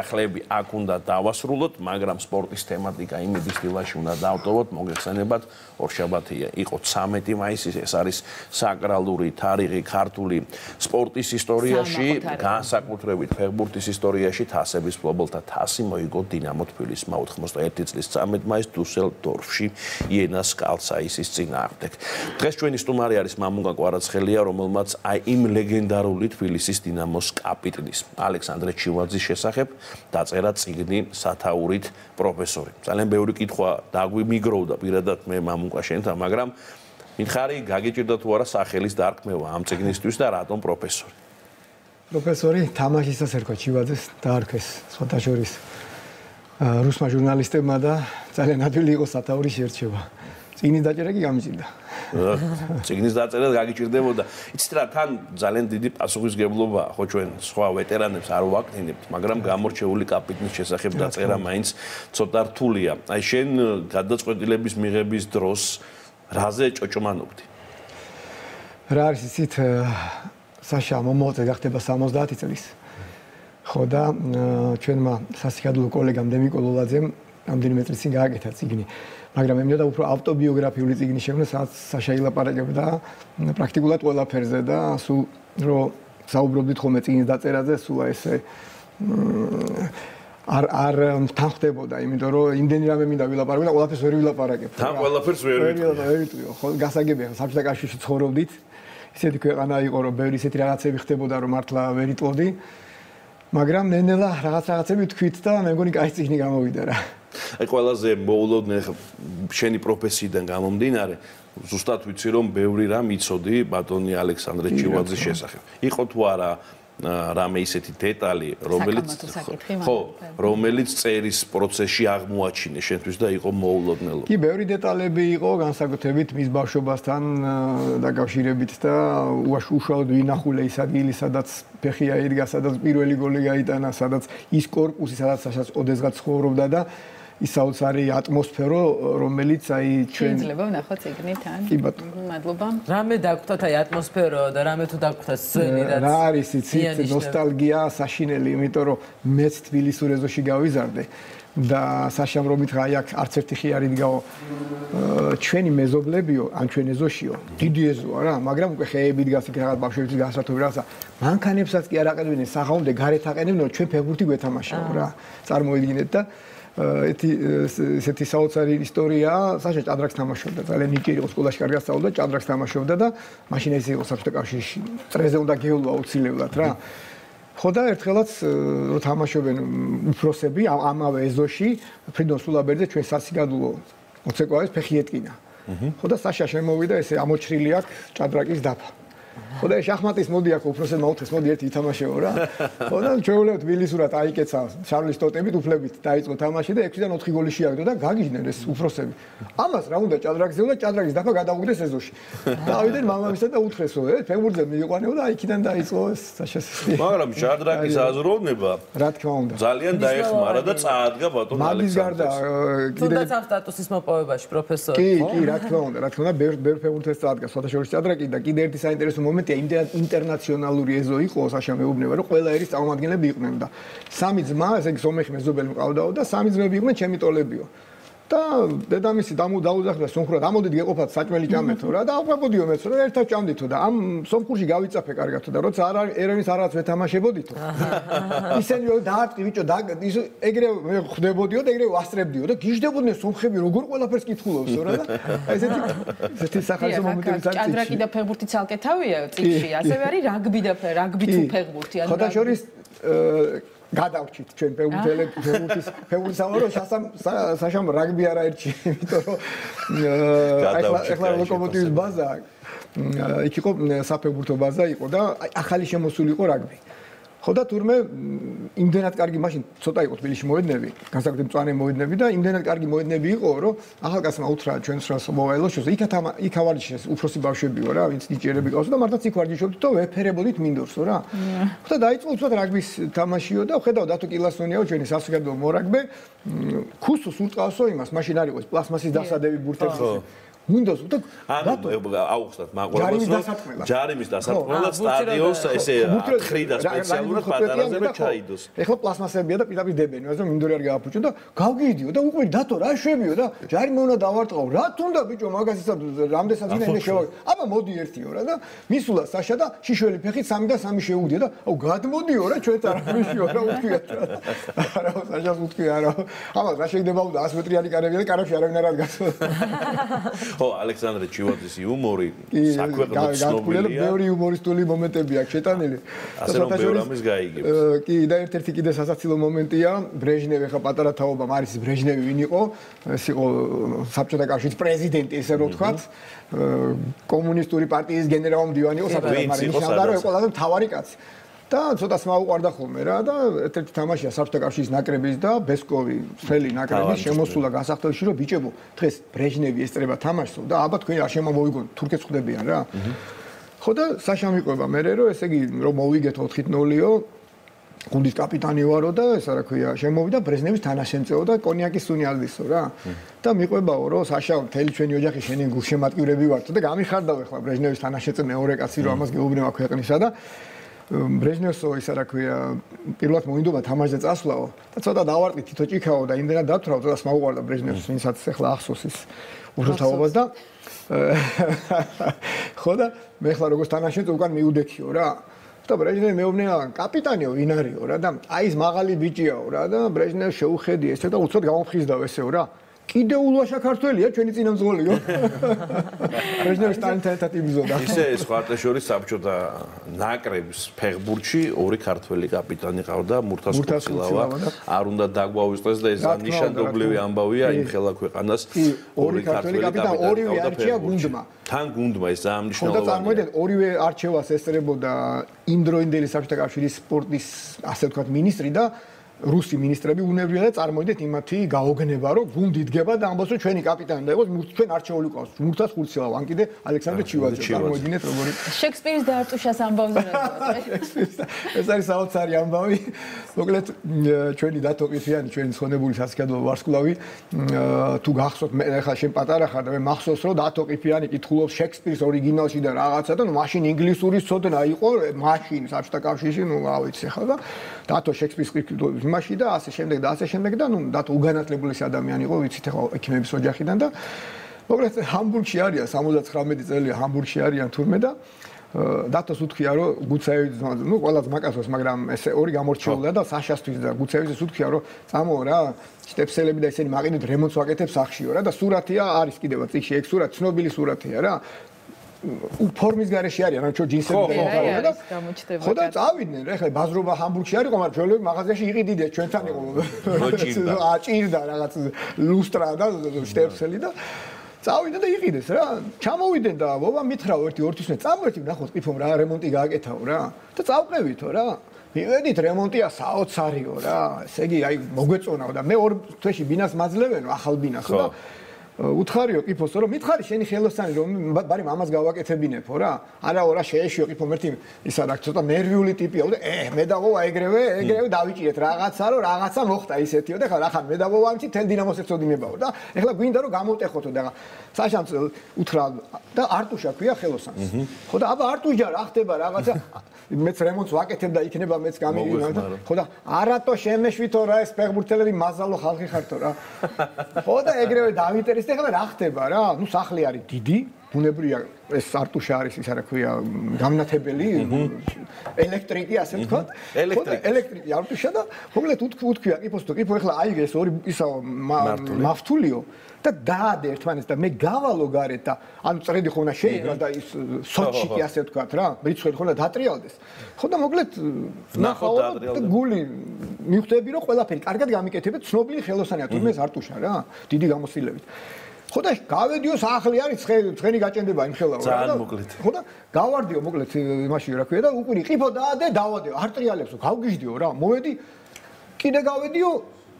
გადახრლები აქ უნდა დავასრულოთ, მაგრამ სპორტის თემატიკა იმედის დილაში უნდა დავტოვოთ, მოგეხსენებათ, ორშაბათი იყო 13 მაისი, ეს არის საკრალური თარიღი ქართული სპორტის ისტორიაში, განსაკუთრებით ფეხბურთის ისტორიაში, თასების ფლობელთა თასი მოიგო დინამო თბილისმა 91 წლის 13 მაისს დუსელდორფში იენას კალცაისის წინააღმდეგ. დღეს ჩვენი სტუმარი არის მამუკა კვარაცხელია, რომელმაც იმ ლეგენდარული თბილისის დინამოს კაპიტნის ალექსანდრე ჩივაძის შესახებ დაწერა წიგნი სათაურით პროფესორი. ძალიან ბევრი კითხვა დაგვიმიგროვდა პირადად მე მამუკა შენთან, მაგრამ მითხარი გაგიჭირდა თუ არა სახელის დარქმევა ამ წიგნისთვის და რატომ პროფესორი? პროფესორი თამაშისას ერქვა ჩივაძეს დაარქვეს სხვათა შორის რუსმა ჟურნალისტებმა და ძალიან ადვილი იყო სათაურის შერჩევა. წიგნის დაჭერა კი გამიჭირდა. წიგნის დაწერა გაგიჭირდებოდა. იცით რა, თან ძალიან დიდი პასუხისმგებლობაა, ხო ჩვენ სხვა ვეტერანებს არ ვაკნინებთ, მაგრამ გამორჩეული კაპიტნის შესახებ დაწერა მაინც ცოტა რთულია. აი შენ გადაწყვეტილების მიღების დროს რაზე ჭოჭმანობდი? რა არის იცით საშა მომოწე გახდება 70 წლის. ხო და ჩვენმა სასიხადულო კოლეგამ დემიკო ლოლაძემ ამდენიმე წლის წინ გააკეთა წიგნი. მაგრამ მე მინდა უფრო ავტობიოგრაფიული წიგნი შექმნა, სადაც საშა ილაპარაკებდა პრაქტიკულად ყველაფერზე და სულ რომ საუბრობდით ხოლმე წიგნის დაწერაზე, სულ ესე არ თანხდებოდა, იმიტომ რომ იმდენი რამე მინდა ვილაპარაკო და ყველაფერს ვერ ვილაპარაკებ. თან ყველაფერს ვერ ვიტყვიო. ხო, გასაგებია, საბჭოთა კავშირში ცხოვრობდით. ისეთი ქვეყანა იყო, რომ ბევრი ისეთი რაღაცები ხდებოდა, რომ მართლა ვერ იტყოდი. მაგრამ ნენელა რაღაცები თქვით და მე მგონი კაი წიგნი გამოვიდა რა. აი ყველაზე მოულოდნე შენი პროფესიიდან გამომდინარე, ზუსტად ვიცი რომ ბევრი რამ იცოდი ბატონი ალექსანდრე ჩივაძის შესახებ. იყო თუ არა რამე ისეთი დეტალი, რომელიც წერის პროცესში აღმოაჩინე შენთვის და იყო მოულოდნელო. კი, ბევრი დეტალები იყო, განსაკუთრებით მის ბავშვობასთან დაკავშირებით და უშუალოდ ვინახულე ის ადგილი, სადაც ფეხი აიდგა, სადაც პირველი გოლი გაიტანა, სადაც ის კორპუსი, სადაც ოდესღაც ცხოვრობდა და ის საოცარი ატმოსფერო, რომელიც აი ჩვენ შეიძლება ვნახოთ წიგნიდან. კი ბატონო. მადლობა. რამე დაგხვდათ აი ატმოსფერო და რამე თუ დაგხვდათ სცენი რაც რა არის იცით ნოსტალგია საშინელი, იმიტომ რომ მეც თბილისურ ეზოში გავიზარდე და საშამ რომ მითხრა აი აქ არც ერთი ხი არ იდგაო ჩვენი მეზობლებიო, ან ჩვენ ეზოშიო, დიდი ეზოა რა, მაგრამ უკვე ხეები დგას იქ რაღაც ბავშვების გასართობი რაღაცა. მანქანებსაც კი არ აყენებდნენ სახაუმდე, გარეთ აყენებდნენ, ჩვენ ფეხბურთი გვეთამაშაო რა. წარმოიდგინეთ და ესეთი საოცარი ისტორია, საშა ჭადრაკს თამაშობდა, ძალიან ნიჭიერი იყო, სკოლაში კარგად სწავლობდა, ჭადრაკს თამაშობდა და მაშინ ეს იყო საბჭოთა კავშირში. წრეზე უნდა გეულვა აუცილებლად რა. ხო და ერთხელაც რო თამაშობენ უფროსები ამავე ეზოში, ფრიდონ სულაბერძე ჩვენ სასიგადულო მოცეკვავის ფეხი ეტკინა. ხო და საშა შემოვიდა ესე ამოჩრილი აქ ჭადრაკის დაფა. ხო და შახმატის მოდი აქ უფროსებმა უთხრეს მოდი ერთი ითამაშეო რა. ხო და ჩვეულებრივ თბილისურად აიკეცა შარლის ტოტებით უფლებით დაიწყო თამაში და 6-დან 4 გოლი შეაგდო და გაგიჟდნენ ეს უფროსები. ამას რა უნდა ჭადრაკზე და ჭადრაკის დაფა გადაუგდეს ეზოში. დავიდნენ მამამისთან და უთხრესო ფეხბურთზე მიიყვანეო და აიქიდან დაიწყო ეს საშასი. მაგრამ ჭადრაკის აზროვნება რა თქმა უნდა ძალიან დაეხმარა და წაადგა ბატონ ალექსანდრეს. თუნდაც ამ სტატუსის მოპოვებაში პროფესორი. კი, რა თქმა უნდა, ბევრ ფეხბურთელს წაადგა სხვათა შორის ჭადრაკი და კიდე ერთი საინტერესო მომენტია ინტერნაციონალური ეზო იყო საშა მეუბნება რომ ყველა ერის წარმომადგენლები იყვნენ და სამი ძმა, ესე იგი სომეხი მეზობელი მყავდაო და სამი ძმები იყვნენ ჩემი ტოლებიო. და დედამისი დაუძახდა სომხურად, ამოდით გეყოფათ საჭმელი ჭამეთო რა და აყვებოდიო მეც რა ერთად ჭამდითო და ამ სომხურში გავიწაფე კარგათო და როცა ერევნის რაღაც ვეთამაშებოდითო. ისინი რომ დაარტყი ბიჭო და ის ეგრე მე ხვდებოდიო და ეგრე ვასწრებდიო და გიждდებოდნენ სომხები როგორ ყველაფერს კითხულობსო რა და ესეთი სახალხო მომენტებიც არის. ჭადრაკი და ფეხბურთი ცალკე თავია წიგნში, ასევე არის რაგბი და რაგბი თუ ფეხბურთი. ხოთა შორის გადავჭით ჩვენ ფეხბურთის სამარო საშამ რაგბი არ აერჩი, იმიტომ რომ ახლა ლოკომოტივის ბაზა იქ იყო საფეხბურთო ბაზა იყო და ახალი შემოსული იყო რაგბი. ხო და თურმე იმდენად კარგი მაშინ ცოტა იყო თბილისში მოედნები, განსაკუთრებით მწვანე მოედნები და იმდენად კარგი მოედნები იყო, რომ ახალგაზრდა უთხრა ჩვენს რას მოვალოშოს, იქ ავარჯიშეს უფროსი ბავშვებიო რა, ვინც ნიჭიერები ყავსო და მართლაც იქ ვარჯიშობდით და ვეფერებოდით მინდორსო რა. ხო და დაიწყო უცბად რაგბის თამაშიო და ხედავ დათო კილასონიაო ჩვენი სასწავლო მორაგბე, ქუსოს ურტყავსო იმას, მაშინ არ იყო ეს პლასმასის დასადები ბურთებში. Windows და აუხსნათ მაყურებელს ჯარიმის დასაწყმელად სტადიონს ესე ხრიდა სპეციალურად პატარაზე რომ ჩაიდოს. ეხლა პლასმასებია და პირდაპირ დებენ, ასე მინდორი არ გააფუჭო და გავგიდიო და უკვე დათო რა შვებიო და ჯარიმა უნდა დავარტყავ. რა თუნდა ბიჭო მაგასისაც რამდენსაც ინე შევაგე. აბა მოდი ერთიო რა და მისულა საშა და შიშველი ფეხით 3 და 3 შეუგდია და აუ გადმოდიო რა ჩვენც არ მიშიო რა უთხიათ რა. არა საშას უთხი არა. აბა რა შეიძლება 100 მეტრიანი კარებია და კარებში არავინ არ ადგას. ხო, ალექსანდრე ჩივაძის იუმორი საქვეყნოდ ცნობილია. ბევრი იუმორისტული მომენტები აქვს შეტანილი. ასე რომ ბევრ ამის გაიგებს. კი, და ერთ-ერთი კიდე სასაცილო მომენტია, ბრეჟნევი ხა პატარა თაობამ არის ბრეჟნევი ვინ იყო? ეს იყო საბჭოთა კავშირის პრეზიდენტი, ესე რომ ვთქვათ. კომუნისტური პარტიის გენერალ-მდივანი იყო საბჭოთა კავშირის, მაგრამ ყველაზე მთავარი კაცი. და ცოტას მაუყვარდა ხოლმე რა და ერთ-ერთი თამაშია საბჭოთა კავშირის ნაკრების და ბესკოვი მთელი ნაკრების შემოსულა გასახდელში რომ ბიჭებო დღეს ბრეჟნევი ესწრება თამაშსო და აბა თქვენ არ შემომოიგონ თურქეთს ხვდებიან რა. ხო და საშა მიყვება მე რომ ესე იგი რომ მოვიგეთ 4-0-იო გუნდის კაპიტანი ვარო და ეს რა ქვია შემოვიდა ბრეჟნევის თანაშემწეო და კონიაკის სუნი ალდისო რა. და მიყვებაო რომ საშა მთელი ჩვენი ოჯახი შენი გულშემატკივრები ვართ და გამიხარდავ ახლა ბრეჟნევის თანაშემწე მეორე კაცი რომ ამას გეუბნება ქვეყნისა და ბრეჟნევსო ისა რა ქვია პირველად მოინდობა თამაშზე წასვლაო და ცოტა დავარტყი თითო ჭიქაო და იმდენად დათვრა ცოტას მაუყვარდა ბრეჟნევს ვინცაც ახლა ახსოვს ის ურთაობას და ხო და მე ახლა როგორც თანაშემწე უკან მიუდექიო რა და ბრეჟნევი მეუბნება კაპიტანიო ვინ არისო რა და აი ეს მაღალი ბიჭიაო რა და ბრეჟნევს შეუხედი ესე და უცოდ გამოფხიზდავ ესეო რა კიდე ულვაშა ქართველია ჩვენი წინამძღოლიო. ბრეჟნევის თანთან იბრძოდა. ისე სხვათა საბჭოთა ნაკრების ფეხბურთში ორი ქართველი კაპიტანი ყავდა, მურთაზ ხურცილავა. არ უნდა დაგვავიწყდეს და ეს ნიშანდობლივი ამბავია იმ ხელა ქვეყანას ორი ქართველი კაპიტანი ორივე არჩია გუნდმა. თან გუნდმა ეს ძალიან მნიშვნელოვანია. ხოდა წარმოვიდგინეთ ორივე არჩევას ესწრებოდა იმდროინდელი საბჭოთა კავშირის სპორტის ასე ვთქვათ მინისტრი და რუსი მინისტრები უნევრია და წარმოვიდეთ იმათი გაოგნება რომ გუნდი იდგება და ამბობს რომ ჩვენი კაპიტანი და იყოს ჩვენ არჩეული ყავს მურთაზ ხურცილავა ან კიდე ალექსანდრე ჩივაძე წარმოვიდგინეთ როგორი შექსპირის და არტუშას ამბავზე რა ეს არის საოცარი ამბავი მოკლედ ჩვენი დათო ყიფიანი ჩვენი ცხონებული სასქედო ვარსკვლავი თუ გახსოვთ მე ხა შენ პატარა ხარ და მე მახსოვს რომ დათო ყიფიანი კითხულობს შექსპირის ორიგინალში და რაღაცა და ნუ მაშინ ინგლისურის ცოდნა იყო მაშინ საბჭოთა კავშირში ნუ რა ვიცი ხა და დათო შექსპირის კითხულობს მაშინ და ასე შემდეგ და ასე შემდეგ და ნუ დათო უგანათლებლესი ადამიანი იყო ვიცით ახლა ექიმების ოჯახიდან და მოკლედ ჰამბურგში არიან 79 წელია ჰამბურგში არიან თურმე და დათოს უთქვია რომ გუცაევის ნუ ყველას მაკასოს მაგრამ ესე ორი გამორჩეულა და საშასთვის და გუცაევის უთქვია რომ წამო რა შტეფსელები და ისინი მაყინეთ რემონტს ვაკეთებს სახშიო რა და სურათია არის კიდევ წიგში ეგ სურათი ცნობილი სურათია რა ფორმის გარეშე არიან რა ჯინსები და და ხო და წავიდნენ რა ხა ბაზრობა ჰამბურგში არისო მაგრამ ჩვენები მაღაზიაში იყიდიდეთ ჩვენთან იყო ჭირდა რაღაც ლუსტრა და შტეფსელი და წავიდა და იყიდეს რა ჩამოვიდნენ და ბობა მითხრა ერთი ორთვისმე წამოერთი ნახოთ ყიფომ რა რემონტი გააკეთაო რა და წავყევითო რა მივედით რემონტია საოცარიო რა ესე იგი აი მოგვეწონაო და მე ორ თვეში ბინას მაძლევენო ახალ ბინასო და უთხარიო ყიფოსო რომ მითხარი შენი ხელოსანი რომ ბარი მამას გავაკეთებინებო რა არაო რა შეეშიო ყიფო მერტი ისა რა ცოტა ნერვიული ტიპია და მე დავოვა ეგრევე დავიჭირეთ რაღაცა რომ რაღაცა მოხდა ისეთიო და ხა რახან მე დავოვა ამჩი თელ დინამოს ეწოდინებაო და ეხლა გვინდა რომ გამოვტეხოთო და საშანც უთხრა და არტუშა ქვია ხელოსანს ხო და აბა არტუშა რა ხდება რაღაცა მეც რემონტს ვაკეთებ და იქნება მეც გამიგინა ხო და არატო შემეშვითო რა ეს ფეხბურთელები მაზალო ხალხი ხართო რა ხო და ეგრევე დავინტერესდი ეხლა რა ხდება რა ნუ სახლი არის დიდი ბუნებრივია ეს არტუშა არის ისა რა ქვია გამნათებელი ელექტრიკი ასე ვთქვათ ელექტრიკი არტუშა და მოკლედ უთქვია ყიფოს თუ ყიფო ეხლა აიგე ეს ორი ისაო მავთულიო და დაადე ერთმანეთს და მე გავალო გარეთ და ანუ წრედი ხო უნდა შეიგრა და ის სოჩიკი ასე ვთქვათ რა რიცხვი ხო უნდა დატრიალდეს ხო და მოკლედ ნახავ და გული მიხვდები რომ ყველაფერი კარგად გამიკეთებთ ცნობილი ხელოსანია თუმცა ეს არტუშა რა დიდი გამოსილებით ხო და გავედიო სახლი არის ცხენი გაჭენდება იმ ხელაო რა ძალიან მოკლედ ხო და გავარდიო მოკლედ იმაში რა ქვია და უკვე ყიფო დაადე დავადეო არტრიალებსო გავგიჟდიო რა მოვედი კიდე გავედიო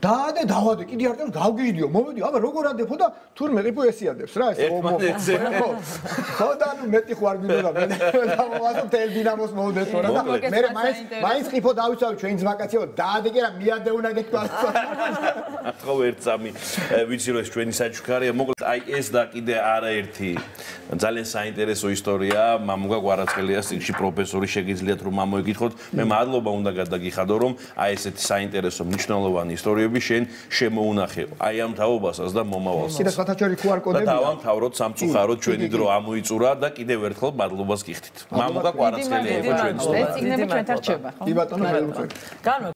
დაადე დავადე კიდე არ და გავგიჟდიო მომედი აბა როგორ ადეფო და თურმე ყიფო ესიადებს რა ეს ხო და ნუ მეტი ხო არ გინდოდა მე დავასო თელ დინამოს მოვდეთო რა და მე მაინც ყიფო დავიცავი ჩვენ ძმაკაციო დაადე კი რა მიადე უნდა გეთქვა ხო ერთსამი ვიცი რომ ეს ჩვენი საჩუქარია მოკლედ აი ეს და კიდე არაერთი ძალიან საინტერესო ისტორია მამუკა კვარაცხელიას წიგნში პროფესორი შეგიძლიათ რომ ამოეკითხოთ მე მადლობა უნდა გადაგიხადო რომ აი ესეთი საინტერესო მნიშვნელოვანი ისტორიები შენ შემოუნახე აი ამ თაობასაც და მომავალსაც კიდე სხვათაჩორი QR კოდები და დავამთავროთ სამწუხაროდ ჩვენი დრო ამოიწურა და კიდევ ერთხელ მადლობას გიხდით მამუკა კვარაცხელია იყო ჩვენი სტუმარი ეს წიგნები ჩვენთან რჩება ხო კი ბატონო ხელმწიფე